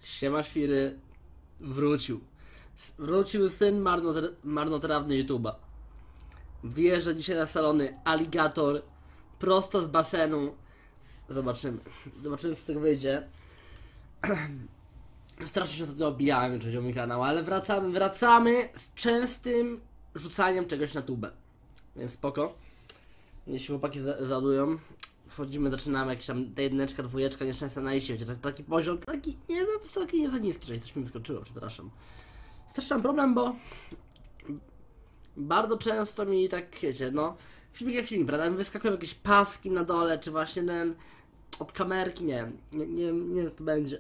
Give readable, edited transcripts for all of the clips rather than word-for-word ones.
Siema świry, wrócił. Wrócił syn marnotrawny YouTube'a. Wjeżdża dzisiaj na salony aligator prosto z basenu. Zobaczymy. Zobaczymy, co z tego wyjdzie. Strasznie się ostatnio obijałem, jeżeli chodzi o mój kanał, ale wracamy z częstym rzucaniem czegoś na tubę. Więc spoko. Jeśli chłopaki załadują, wchodzimy, zaczynamy jakieś tam jedyneczka, dwójeczka, nieszczęsne najście. Taki poziom, taki nie za wysoki, nie za niski, że coś mi wyskoczyło, przepraszam. Straszny problem, bo bardzo często mi tak, wiecie, no, filmik jak filmik, prawda, mi wyskakują jakieś paski na dole, czy właśnie ten od kamerki, nie wiem, jak to będzie.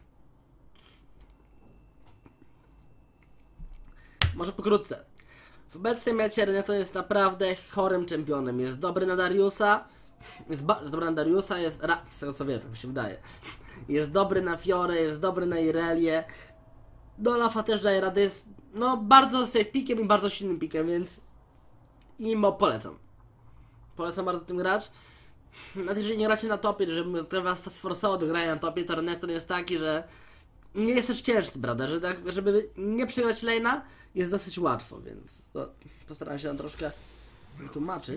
Może pokrótce. W obecnej mecie Reneto jest naprawdę chorym czempionem. Jest dobry na Dariusa. Jest dobry na Dariusa, z tego co wiem, tak mi się wydaje. Jest dobry na Fiorę, jest dobry na Irelię. Do Olafa też daje radę. Jest no bardzo safe pickiem i bardzo silnym pickiem, więc im polecam. Polecam bardzo tym grać. Nawet jeżeli nie gracie na topie, żeby to was sforsowało do grania na topie, to Renekton jest taki, że nie jest też ciężki, prawda? Że tak, żeby nie przegrać lane'a jest dosyć łatwo, więc postaram się troszkę wytłumaczyć.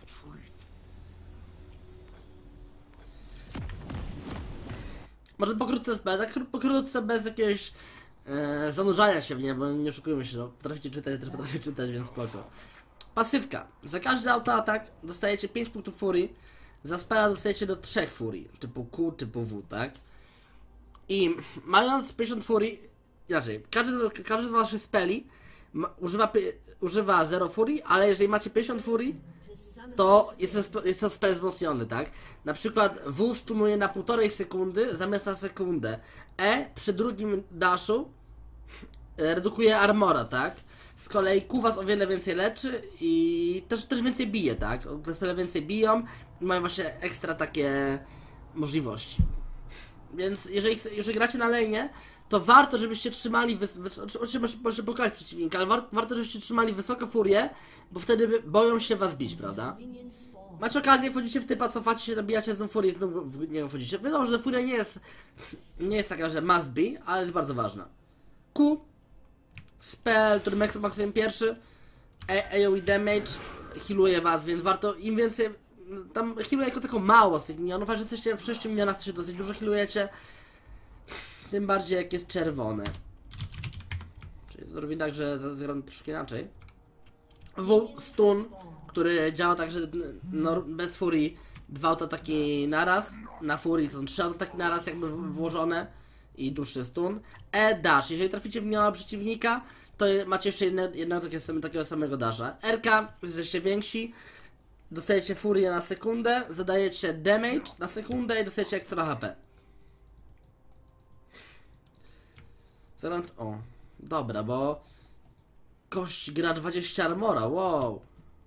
Może pokrótce bez jakiegoś zanurzania się w nie, bo nie oszukujmy się, no, potraficie czytać, też potrafię czytać, więc spoko. Pasywka. Za każdy autoatak dostajecie 5 punktów furii, za spela dostajecie do 3 furii, typu Q, typu W, tak? I mając 50 furii, inaczej, każdy z waszych speli używa 0 furii, ale jeżeli macie 50 furii, to jest to spell wzmocniony, tak? Na przykład W stunuje na 1,5 sekundy zamiast na sekundę. E przy drugim dashu redukuje armora, tak? Z kolei Q was o wiele więcej leczy i też więcej bije, tak? Te spele więcej biją i mają właśnie ekstra takie możliwości. Więc jeżeli gracie na lane'ie, to warto, żebyście trzymali oczywiście możecie pokonać przeciwnika, ale warto, żebyście trzymali wysoką furię, bo wtedy boją się was bić, prawda? Macie okazję, wchodzicie w typa, cofacie się, nabijacie znów furię, znów w niego wchodzicie. Wiadomo, że furia nie jest taka, że must be, ale jest bardzo ważna. Q, spell, który maksymum pierwszy, AoE damage, healuje was, więc warto, im więcej, tam healuje jako tako mało z tych minionów, a że jesteście w 6 minionach, to się dosyć dużo healujecie. Tym bardziej jak jest czerwone. Czyli zrobię tak, że zagram troszkę inaczej. W stun, który działa tak, że no, bez furii 2 autoataki naraz. Na furii są 3 autoataki naraz jakby włożone. I dłuższy stun. E dash. Jeżeli traficie w miniona przeciwnika, to macie jeszcze jednego takiego samego dasha. RK, jesteście więksi. Dostajecie furię na sekundę. Zadajecie damage na sekundę i dostajecie ekstra HP. O, dobra, bo gość gra 20 armora, wow.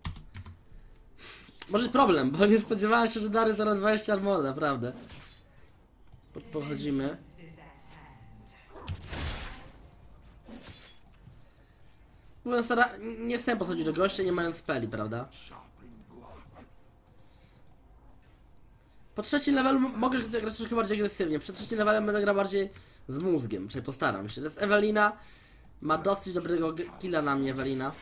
Może problem, bo nie spodziewałem się, że Dary zaraz 20 armora, naprawdę. Pochodzimy. Mówiąc, nie chcę podchodzić do gościa, nie mając speli, prawda? Po trzecim levelu mogę grać troszkę bardziej agresywnie. Przed trzecim levelem będę grał bardziej z mózgiem, czyli postaram się. To jest Ewelina. Ma dosyć dobrego killa na mnie, Ewelina.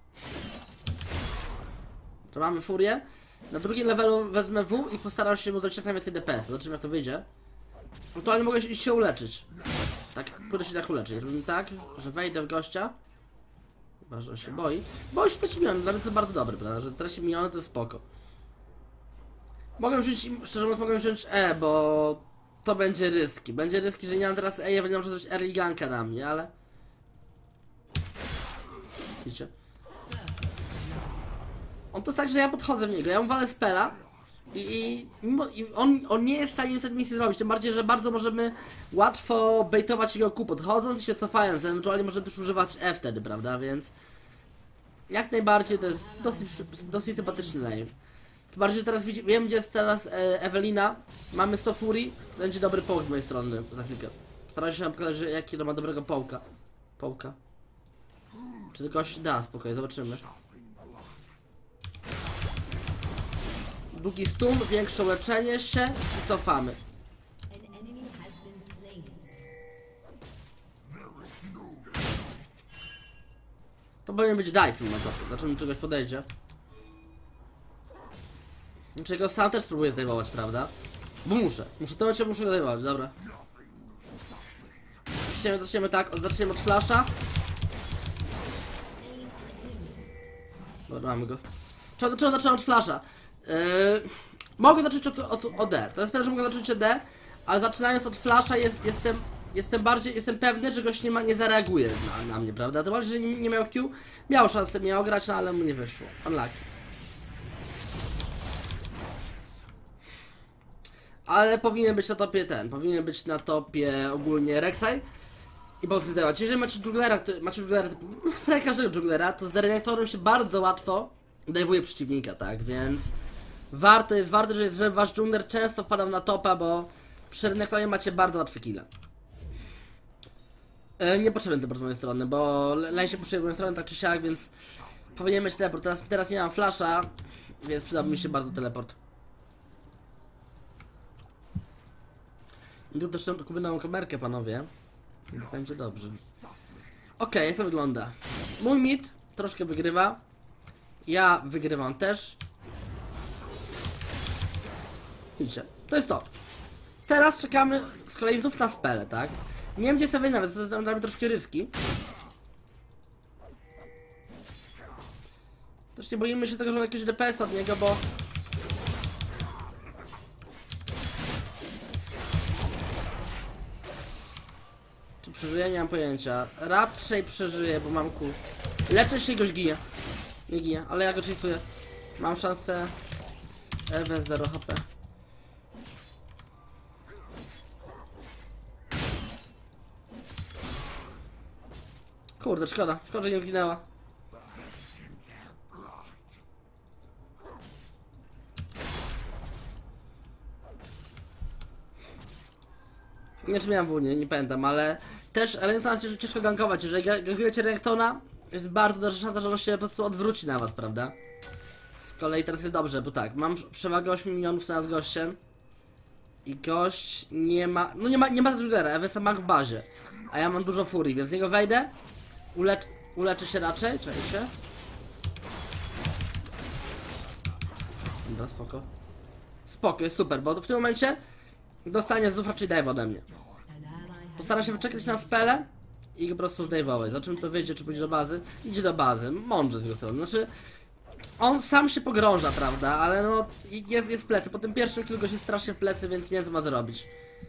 To mamy furię. Na drugim levelu wezmę W i postaram się mu zrobić jak najwięcej DPS. Zobaczymy, jak to wyjdzie. Aktualnie mogę iść się uleczyć. Tak, pójdę się tak uleczyć. Robimy tak, że wejdę w gościa. Chyba, że on się boi. Boi się też miniony, dla mnie to jest bardzo dobry, prawda? Że teraz się miniony to jest spoko. Mogę wziąć, szczerze mówiąc, mogę wziąć E, bo to będzie ryski. Będzie ryski, że nie mam teraz E, ja nie może zrobić early ganka na mnie, ale... Widzicie? On to jest tak, że ja podchodzę w niego, ja mu walę spela i on nie jest w stanie niestety nic zrobić, tym bardziej, że bardzo możemy łatwo baitować jego Q podchodząc i się cofając, ewentualnie możemy też używać E wtedy, prawda, więc... Jak najbardziej to jest dosyć sympatyczny lane. Tym bardziej, że teraz wiem, gdzie jest teraz Ewelina. Mamy 100 furii. To będzie dobry połk z mojej strony za chwilkę. Staram się pokazać, że jakiego ma dobrego połka. Czy to ktoś da, spokojnie, zobaczymy. Długi stun, większe leczenie się i cofamy. To powinien być dive na topie, zacząłem czegoś podejdzie. Znaczy go sam też spróbuję zdejmować, prawda? Bo muszę w tym momencie muszę go zdejmować, dobra. Zaczniemy tak, zaczniemy od flasha. Dobra, mamy go. Zacząłem od flasha. Mogę zacząć od D. To jest pewne, że mogę zacząć od D, ale zaczynając od flasha jestem pewny, że gość nie zareaguje na mnie, prawda? To bardziej, że nie miał Q. Miał szansę, miał grać, no, ale mu nie wyszło. Unlucky. Ale powinien być na topie ogólnie Rek'Sai i boss zdawać. Jeżeli macie jugglera typu każdego jugglera, to z Renektorem się bardzo łatwo dajwuje przeciwnika, tak? Więc warto, że wasz jungler często wpadał na topa, bo przy Renektorie macie bardzo łatwe kille. Nie potrzebny teleport z mojej strony, bo lane się puszczuje z mojej strony tak czy siak, więc powinien mieć teleport. Teraz nie mam flasha, więc przydałby mi się bardzo teleport. I tu też kupię nową kamerkę, panowie. To będzie dobrze. Okej, jak to wygląda? Mój mid troszkę wygrywa. Ja wygrywam też. Widzicie, to jest to. Teraz czekamy z kolei znów na spele, tak? Nie wiem gdzie sobie nawet, to jest dla mnie troszkę ryski. Też nie boimy się tego, że on jakiś DPS od niego, bo... Czy przeżyje? Nie mam pojęcia. Raczej przeżyję, bo mam kul. Leczę się i goś gije. Nie gije, ale ja go chase'uję. Mam szansę... Ewe 0 HP. Kurde, szkoda, że nie zginęła. Nie czy miałem w Unii, nie pamiętam, ale też Renekton jest ciężko gankować. Jeżeli gankujecie Renektona, jest bardzo duża szansa, że on się po prostu odwróci na was, prawda? Z kolei teraz jest dobrze, bo tak, mam przewagę 8 milionów nad gościem. I gość nie ma, no nie ma jugglera, Ewesa ma w bazie. A ja mam dużo furii, więc z niego wejdę. Uleczy się raczej, czekajcie. Dobra, spoko. Spoko, jest super, bo w tym momencie dostanie znów raczej dive ode mnie. Postara się wyczekać na spele i go po prostu zdejmować. Zobaczymy, to wyjdzie, czy pójdzie do bazy. Idzie do bazy, mądrze z jego strony. Znaczy, on sam się pogrąża, prawda, ale no, jest w plecy. Po tym pierwszym kilku się strasznie w plecy, więc nie wiem, co ma zrobić.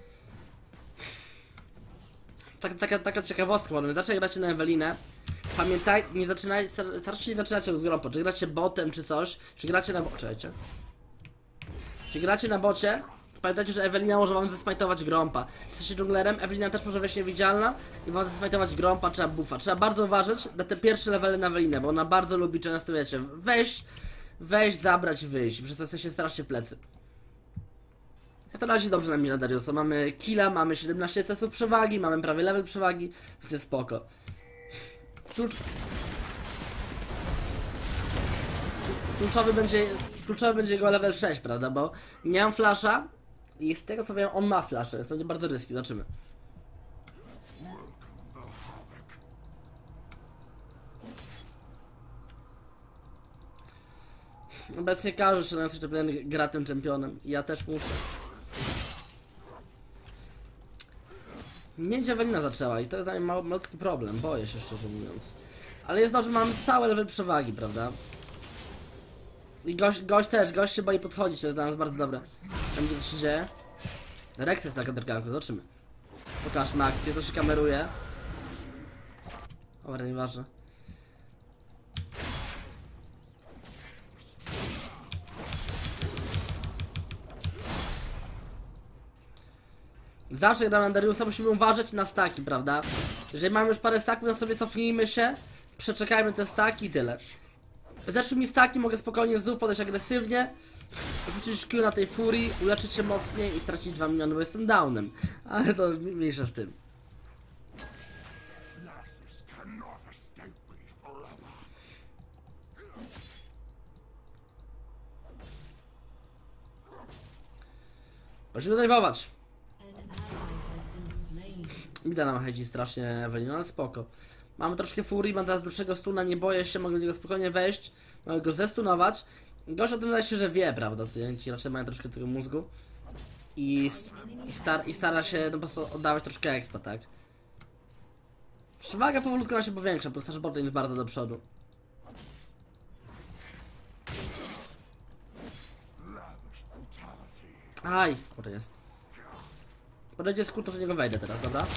Taka ciekawostka, panowie. Dlaczego gracie na Ewelinę? Pamiętaj, starajcie nie zaczynać od grompa. Czy gracie botem, czy coś, czy gracie na bocie. Czy gracie na bocie, pamiętajcie, że Ewelina może wam zesmajtować grompa. Jesteście junglerem, Ewelina też może wejść niewidzialna i wam zesmajtować grompa, trzeba buffa. Trzeba bardzo uważać na te pierwsze levely na Ewelinę, bo ona bardzo lubi często, wiecie, wejść, zabrać, wyjść. Przez to jesteście strasznie w plecy. Ja to razie dobrze na mnie na Dariusa. Mamy killa, mamy 17 CS-ów przewagi, mamy prawie level przewagi, więc jest spoko. Kluczowy będzie jego level 6, prawda, bo nie mam flasha i z tego co wiem, on ma flasha, więc to będzie bardzo ryski, zobaczymy. Obecnie każdy strzelający się gra tym czempionem i ja też muszę. Nie wiem gdzie Ewelina zaczęła i to jest dla mnie malutki problem, boję się szczerze mówiąc. Ale jest dobrze, mamy cały level przewagi, prawda? I gość się boi podchodzić, to jest dla nas bardzo dobre. Tam gdzie to się dzieje. Rex jest na kaderganku, zobaczymy. Pokażmy akcję, to się kameruje. Dobra, nieważne. Zawsze gramy na Dariusa, musimy uważać na staki, prawda? Jeżeli mamy już parę staków, to sobie cofnijmy się, przeczekajmy te staki i tyle. Zeszły mi staki, mogę spokojnie znów podejść agresywnie, rzucić Q na tej furii, uleczyć się mocniej i stracić 2 miliony, bo jestem downem. Ale to mniejsza z tym. Musimy dajwować. Mida nam chodzi strasznie Ewelina, ale spoko. Mamy troszkę furii, mam teraz dłuższego stuna, nie boję się, mogę do niego spokojnie wejść. Mogę go zestunować. Gość o tym wydaje się, że wie, prawda? Ci raczej mają troszkę tego mózgu. I stara się no, po prostu oddawać troszkę expa, tak? Przewaga powolutku ona się powiększa, bo nasz bot jest bardzo do przodu. Aj, kurde jest. Podejdzie skrót, to w niego wejdę teraz, dobra?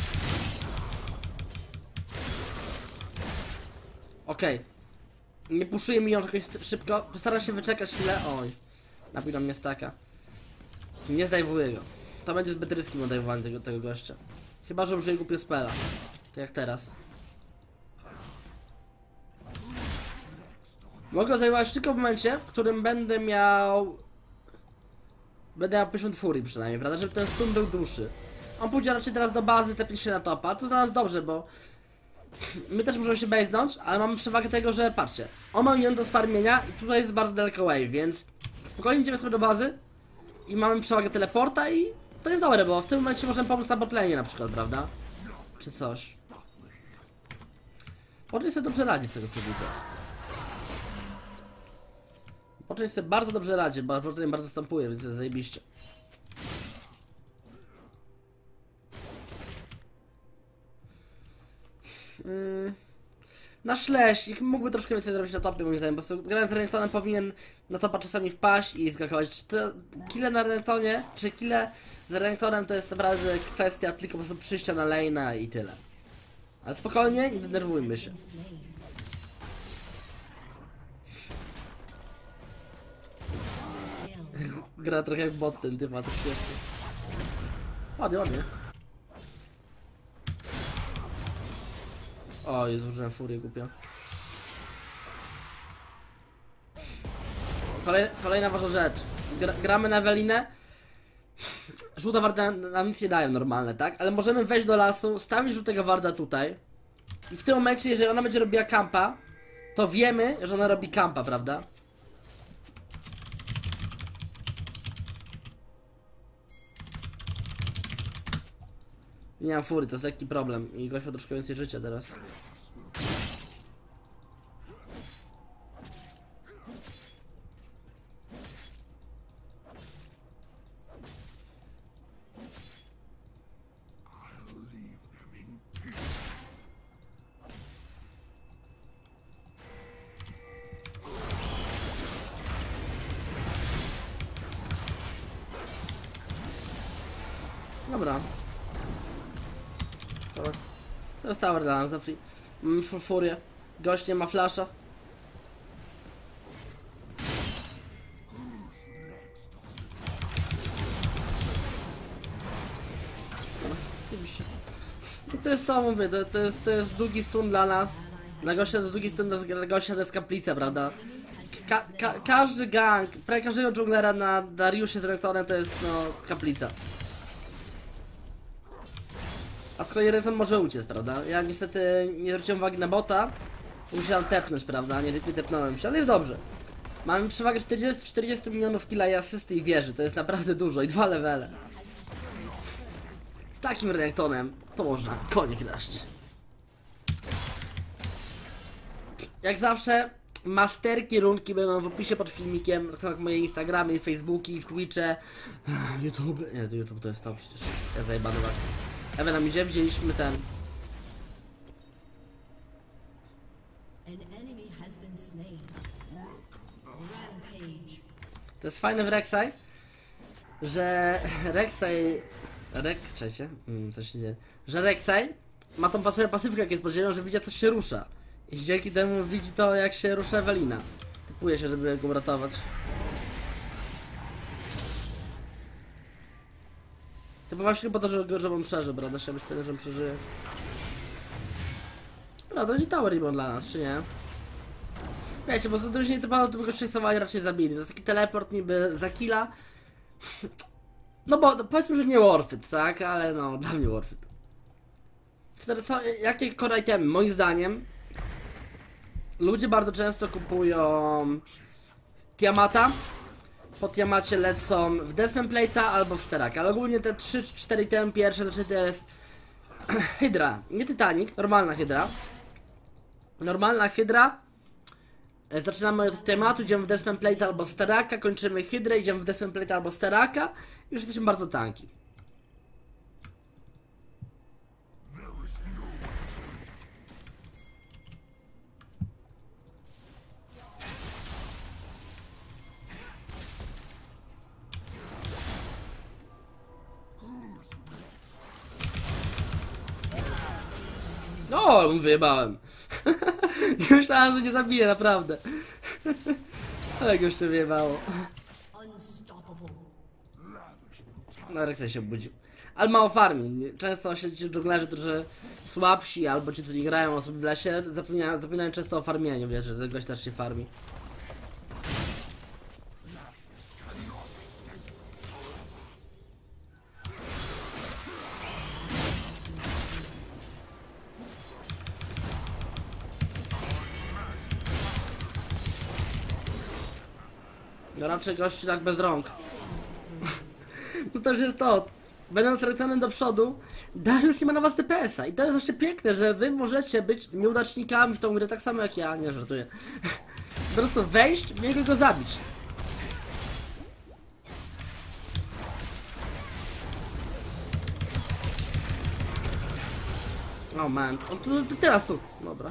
Okej. Nie puszuję mi ją jakoś szybko. Postaram się wyczekać chwilę. Oj. Napił na mnie staka. Nie zdejmuję go. To będzie zbyt ryskim odejmowanie tego gościa. Chyba, że użyję głupio spela. Tak jak teraz. Mogę go zajmować tylko w momencie, w którym będę miał 50 furii przynajmniej, prawda? Żeby ten stun był dłuższy. On pójdzie raczej teraz do bazy, tepnie się na topa. To za nas dobrze, bo my też możemy się base'nąć, ale mamy przewagę tego, że patrzcie, on ma minionę do sfarmienia i tutaj jest bardzo daleko wave, więc spokojnie idziemy sobie do bazy i mamy przewagę teleporta i to jest dobre, bo w tym momencie możemy pomóc na botlane na przykład, prawda? Czy coś. Botlane sobie dobrze radzi z tego co widzę. Botlane sobie bardzo dobrze radzi, bo botlane bardzo stąpuje, więc jest zajebiście. Nasz leśnik mógłby troszkę więcej zrobić na topie, moim zdaniem, bo grając z Renektonem powinien na topa czasami wpaść i skakować. Kile na Renektonie, czy kile z Renektonem to jest naprawdę kwestia tylko po prostu przyjścia na lane'a i tyle. Ale spokojnie, nie denerwujmy się. Gra trochę jak bot ten typ, a to świetnie. Ładnie, ładnie. Oj, zużyłem furię głupio. Kolejna ważna rzecz. Gramy na Ewelinę. Żółta warda nam nic nie dają normalne, tak? Ale możemy wejść do lasu, stawić żółtego warda tutaj. I w tym momencie, jeżeli ona będzie robiła kampa, to wiemy, że ona robi kampa, prawda? Nie mam fury, to jest lekki problem. I gość ma troszkę więcej życia teraz. Dobra. To jest tower dla nas za free. Mam furię. Gość nie ma flasha. To jest to, mówię, to jest długi stun dla nas. Dla gościa to jest długi stun, dla gościa to jest kaplica, prawda? Każdy gang, prawie każdego dżunglera na Dariusie z Renektonem to jest, no, kaplica. A z kolei Renekton może uciec, prawda? Ja niestety nie zwróciłem uwagi na bota. Musiałem tepnąć, prawda? Nie tepnąłem się, ale jest dobrze. Mamy przewagę 40 milionów killa i asysty i wieży, to jest naprawdę dużo i 2 levele. Takim Renektonem to można konie kraść. Jak zawsze, masterki runki będą w opisie pod filmikiem, tak jak moje Instagramy, Facebooki, w Twitche, YouTube. Nie, YouTube to jest to przecież. Ja zajebany właśnie. Ewa nam idzie, wzięliśmy ten. To jest fajne w Rek'Sai, że Rek'Sai... Czekajcie, coś się dzieje. Że Rek'Sai ma tą pasywkę, jak jest pod ziemią, że widzi, jak coś się rusza. I dzięki temu widzi to, jak się rusza Ewelina. Typuje się, żeby go uratować. Chyba właśnie po to, że on przeżył, prawda? Chciałbyś powiedzieć, że on przeżyje. Prawda, to będzie tower rebound dla nas, czy nie? Wiecie, bo to już nie typowo, to by go chase'owali, raczej zabili. To jest taki teleport niby za killa. No bo no, powiedzmy, że nie worth it, tak? Ale no, dla mnie worth it. Jakie core itemy? Moim zdaniem ludzie bardzo często kupują Tiamata. Po Tiamacie lecą w Deathman Plate'a albo w Steraka, ale ogólnie te 3-4 itemy pierwsze to jest Hydra, nie Titanic, normalna Hydra. Normalna hydra. Zaczynamy od tematu, idziemy w Deathman Plate albo Steraka, kończymy hydrę, idziemy w Deathman Plate albo Steraka. Już jesteśmy bardzo tanki. No, wyjebałem. Nie myślałem, że nie zabiję, naprawdę. Ale go jeszcze wyjebało. No, Rek'Sai się obudził. Ale mało farmi. Często się ci dżunglerzy trochę słabsi, albo ci, którzy grają sobie w lesie, zapominają często o farmieniu, wiesz, że ten gość też się farmi. No raczej gościu tak bez rąk. No to już jest to. Będąc reklamem do przodu, Darius nie ma na was DPS-a. I to jest właśnie piękne, że wy możecie być nieudacznikami w tą grę, tak samo jak ja, nie żartuję. Po prostu wejść w niego i go zabić. Oh man, on tu teraz tu. Dobra.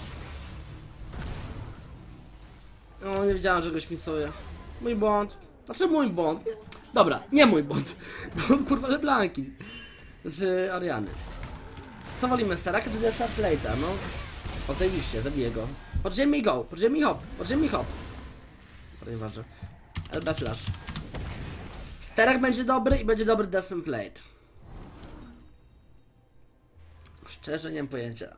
O, nie wiedziałem, że go śmisuje. Mój błąd. Znaczy mój błąd. Dobra, nie mój błąd. Błąd kurwa LeBlanki. Znaczy Oriany. Co wolimy, Staraka czy Deathman Plate'a? No. Oczywiście, zabiję go. Podżyjemy i go, podżyjemy i hop, podżyjemy i hop. To nieważne. LB Flash. Starak będzie dobry i będzie dobry Deathman Plate. Szczerze nie mam pojęcia.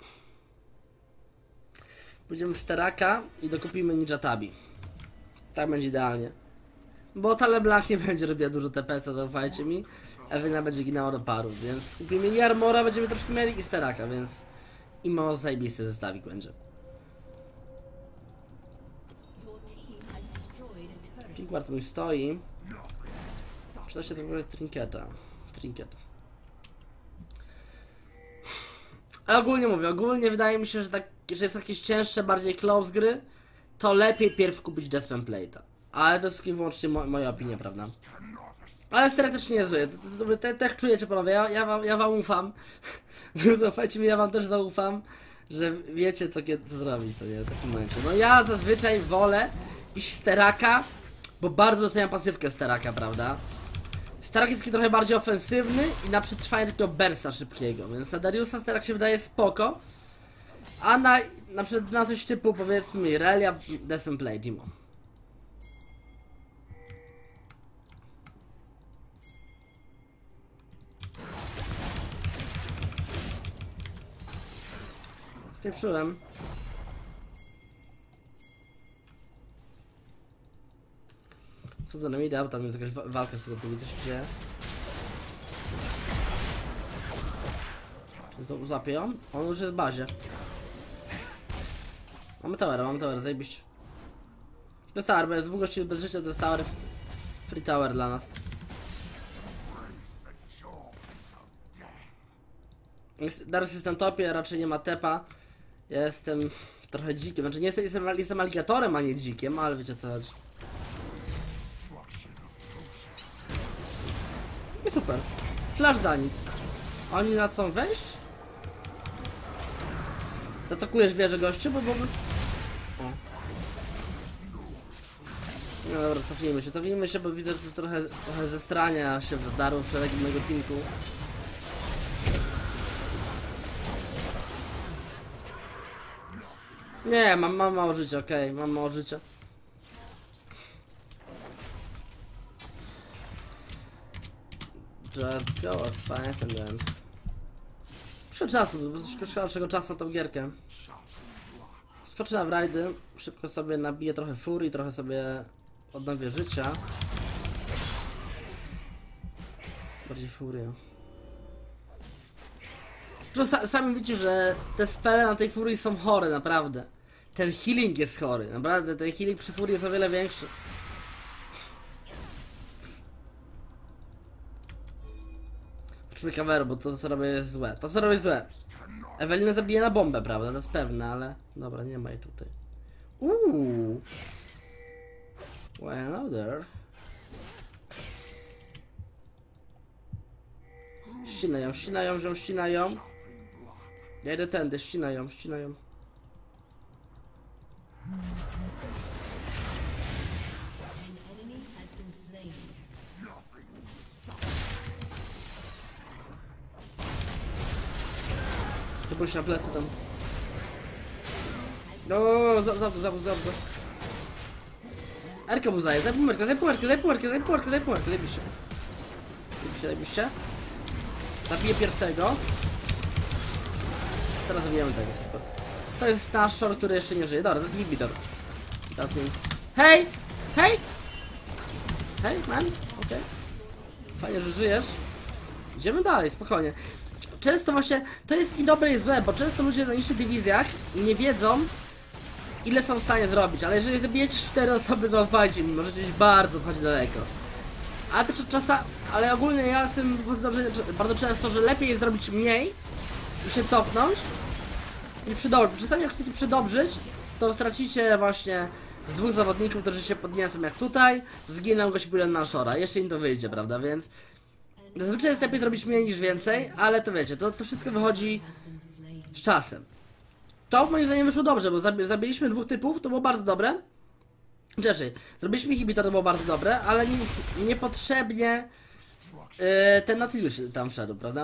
Pójdziemy w Staraka i dokupimy Ninja Tabi. Tak będzie idealnie. Bo ta LeBlanc nie będzie robiła dużo TP, to zaufajcie mi. Ewina będzie ginęła do paru, więc kupimy i Armora, będziemy troszkę mieli i Staraka, więc i mało zajebisty zestawik będzie. Pinkguard mój stoi. Przyda się to w ogóle Trinket. Ale ogólnie mówię, wydaje mi się, że tak, że jest jakieś cięższe, bardziej close gry, to lepiej pierw kupić Deathman Plate'a. Ale to jest wyłącznie moja opinia, prawda? Ale Starak też nie jest zły. Tak czujecie, panowie, ja wam ufam. Zaufajcie mi, ja wam też zaufam, że wiecie co zrobić, to nie w takim momencie. No ja zazwyczaj wolę iść w Staraka, bo bardzo doceniam pasywkę Staraka, prawda? Starak jest taki trochę bardziej ofensywny i na przetrwanie takiego bursta szybkiego, więc na Dariusa Starak się wydaje spoko. A na przykład na coś typu, powiedzmy, Irelia, Deathman Plate, Dimo. Spieprzyłem. Co za nami dał, tam jest jakaś walka z tego co widzę, się dzieje. Czy to złapie ją? On już jest w bazie. Mamy tower, zajebiście. To jest tower, bo jest dwóch gości bez życia, to jest tower. Free tower dla nas. Darius jest na topie, raczej nie ma tepa. Ja jestem trochę dzikiem, znaczy nie jestem aligatorem, a nie dzikiem, ale wiecie co chodzi. I super. Flash za nic. Oni nas chcą wejść? Zaatakujesz wieżę gościu, bo... O. No dobra, cofnijmy się, bo widzę, że tu trochę zestrania się wdarło w szeregi mojego teamku. Nie, mam mało życia, okej, mam mało życia. Just go as fast and then... Szkoda czasu, szkoda naszego czasu na tą gierkę. Skoczę na wrajdy, szybko sobie nabiję trochę furii, trochę sobie odnowię życia. Bardziej furię. Sami widzicie, że te spele na tej furii są chore, naprawdę. Ten healing jest chory, naprawdę, ten healing przy furii jest o wiele większy. potrzebuję coveru, bo to co robię jest złe. To co robię jest złe. Ewelina zabije na bombę, prawda? To jest pewne, ale... Dobra, nie ma jej tutaj. Well, hello there. Ścinają. Ja idę tędy, ścinają. Ty pójść na plecy tam. O, zabój. Erkę mu zaje, zaj półmerkę, zajebiście. Zabiję pierwszego. Teraz zabijemy tego, super. To jest nasz short, który jeszcze nie żyje. Dobra, to jest Vibitor. Teraz nim. Hej, man, okej. Fajnie, że żyjesz. Idziemy dalej, spokojnie. Często właśnie, to jest i dobre i złe, bo często ludzie na niższych dywizjach nie wiedzą, ile są w stanie zrobić, ale jeżeli zabijecie 4 osoby, zaufajcie mi, możecie iść bardzo daleko. Ale też ale ogólnie ja jestem bardzo często, że lepiej jest zrobić mniej i się cofnąć niż przydobrzeć. Czasami jak chcecie przydobrzyć, to stracicie właśnie z 2 zawodników, którzy się podniosą jak tutaj, zginą goś pójdą na Shora, jeszcze im to wyjdzie, prawda, więc zazwyczaj jest lepiej zrobić mniej niż więcej, ale to wiecie, to wszystko wychodzi z czasem. To moim zdaniem wyszło dobrze, bo zabiliśmy 2 typów, to było bardzo dobre. Rzeczy, zrobiliśmy inhibitor, to było bardzo dobre, ale niepotrzebnie ten Nautilus tam wszedł, prawda?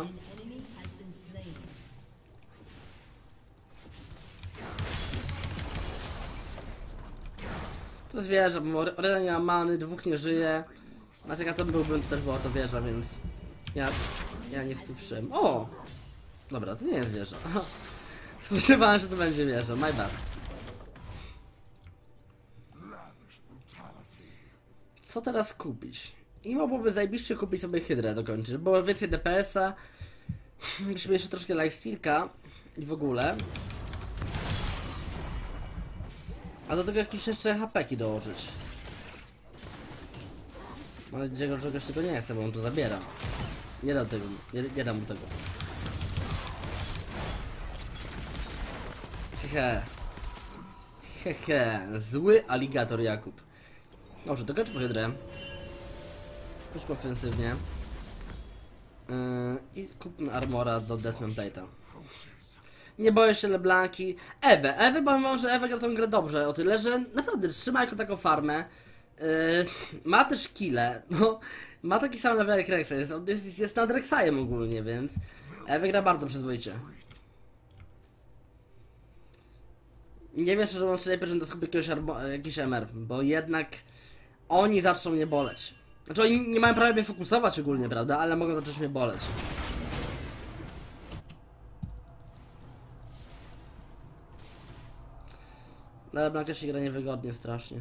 To jest wieża, bo Orena nie ma many, 2 nie żyje. A jak ja to byłbym, to też była to wieża, więc ja nie spieprzyłem. O! Dobra, to nie jest wieża. Spodziewałem się, że to będzie wieża, my bad. Co teraz kupić? I mogłoby zajebiście kupić sobie Hydrę dokończyć, bo więcej DPS-a. Musimy jeszcze troszkę lifestealka i w ogóle. A do tego jakieś jeszcze HP-ki dołożyć. Mam nadzieję, że czegoś tego nie chcę, bo on to zabiera. Nie dam tego, nie dam mu tego. Hehe, zły aligator Jakub. Dobrze, dokończmy Hydrę. Chodźmy ofensywnie. I kupmy armora do Desmond Plate'a. Nie boję się LeBlanki. Ewę, powiem wam, że Ewa gra tą grę dobrze, o tyle, że naprawdę trzyma jako taką farmę. Ma też kile, no, ma taki sam level jak Rexa, jest nad Rexajem ogólnie, więc Ewa gra bardzo przyzwoicie. Nie wiem, że on się najpierw to skupi jakiś MR, bo jednak oni zaczną mnie boleć. Znaczy oni nie mają prawa mnie fokusować ogólnie, prawda, ale mogą zacząć mnie boleć. Ale Blanka się gra niewygodnie strasznie.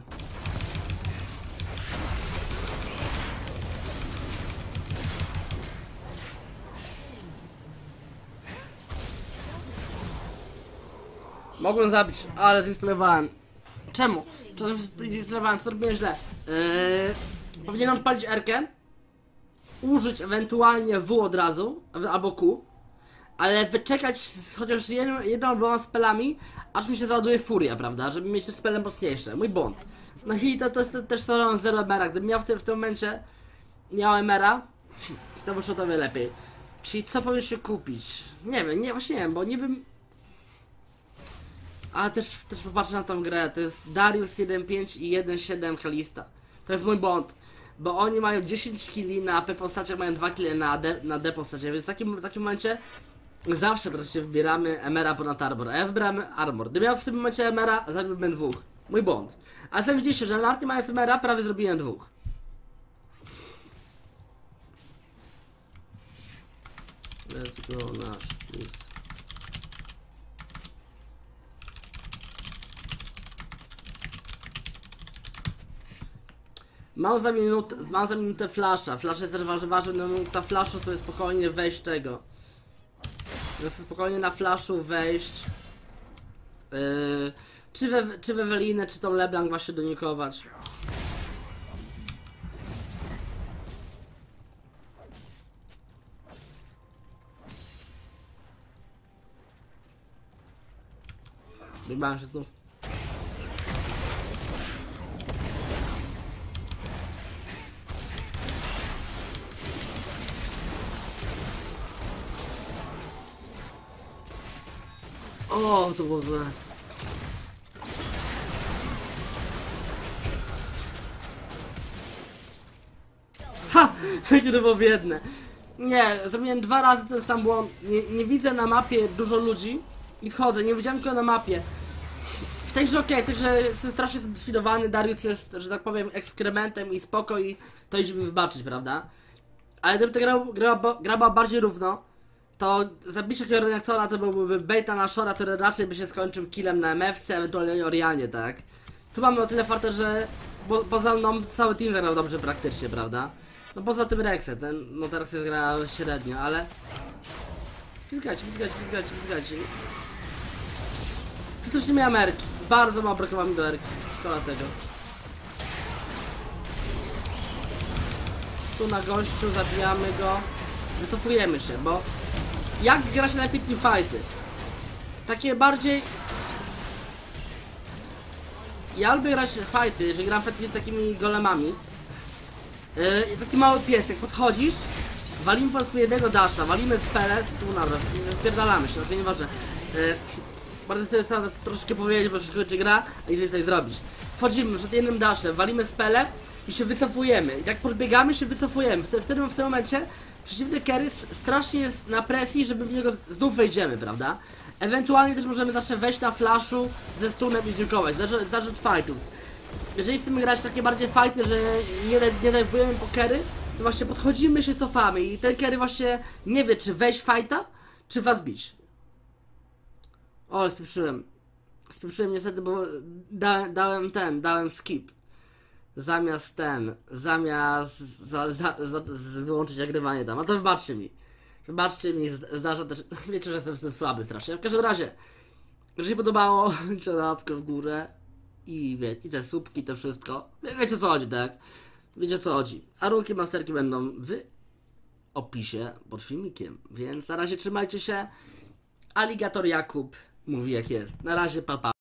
Mogłem zabić, ale zinstalowałem. Czemu? Czemu zinstalowałem? Co robiłem źle? Powinienem odpalić R-kę, użyć ewentualnie W od razu, albo Q, ale wyczekać chociaż jedną albo dwoma spelami, aż mi się załaduje furia, prawda? Żeby mieć te spele mocniejsze. Mój błąd. No i to jest też co zero MR-a. Gdybym miał w tym momencie miał MR-a, to wyszło o wiele lepiej. Czyli co powinien się kupić? Nie wiem, właśnie nie wiem, bo niby... Ale też popatrzę na tą grę, to jest Darius 1.5 i 1.7 Kalista. To jest mój błąd, bo oni mają 10 killi na AP postaciach, mają 2 killi na D postaciach, więc w takim momencie zawsze wreszcie wybieramy Emera ponad Armor, a ja wybieram Armor. Gdybym miał w tym momencie Emera, zabiłbym 2. Mój błąd. Ale sami widzieliście, że na arty mając Emera prawie zrobiłem 2. Let's go nasz, please. Mam za minutę flasha. Flash jest też ważny, minuta flashu sobie spokojnie wejść tego. Mogę sobie spokojnie na flashu wejść. Czy w Ewelinę, czy tą LeBlanc właśnie donikować. Wyjebałem się znów. O, to było złe. Ha! Jakie to było biedne. Nie, zrobiłem 2 razy ten sam błąd. Nie widzę na mapie dużo ludzi i wchodzę, nie widziałem tylko na mapie. W tej grze okej, w tej grze jestem strasznie zdefilowany, Darius jest, że tak powiem, ekskrementem i spoko i to idziemy wybaczyć, prawda? Ale gdyby ta gra była bardziej równo, to zabicie takiego reaktora to byłby beta na Shora, który raczej by się skończył killem na MFC, ewentualnie Orianie, tak? Tu mamy o tyle fartę, że poza mną cały team zagrał dobrze praktycznie, prawda? No poza tym Rexem, no teraz jest gra średnio, ale... Pizgajcie. Przecież nie miałem erki, bardzo mało brakowało mi do erki, szkoda tego. Tu na gościu, zabijamy go, wycofujemy się, bo... Jak gra się najlepiej teamfighty? Takie bardziej... Ja lubię grać fighty, że gram takimi golemami. Taki mały piesek, podchodzisz, walimy po prostu jednego dasha, walimy z peles, tu nawet, wpierdalamy się, to nieważne. Bardzo chcę sobie troszkę powiedzieć, bo się kończy gra, a jeżeli coś zrobić. Wchodzimy przed jednym dashem, walimy z pele i się wycofujemy. I jak podbiegamy, się wycofujemy. W tym momencie przeciwny carry strasznie jest na presji, żeby w niego znów wejdziemy, prawda? Ewentualnie też możemy zawsze wejść na flashu ze stunem i zjukować, zależy od fightów. Jeżeli chcemy grać takie bardziej fighty, że nie dajwujemy po carry, to właśnie podchodzimy, się cofamy i ten carry właśnie nie wie, czy wejść fighta, czy was bić. O, spieprzyłem. Spieprzyłem niestety, bo dałem skip. Zamiast wyłączyć nagrywanie tam, a to wybaczcie mi. Zdarza też, wiecie, że jestem słaby strasznie. W każdym razie, jeżeli się podobało, czy łapkę w górę i te słupki, to wszystko. Wiecie o co chodzi, tak? Wiecie o co chodzi. A runki masterki będą w opisie pod filmikiem. Więc na razie trzymajcie się. Aligator Jakub mówi jak jest. Na razie, pa pa.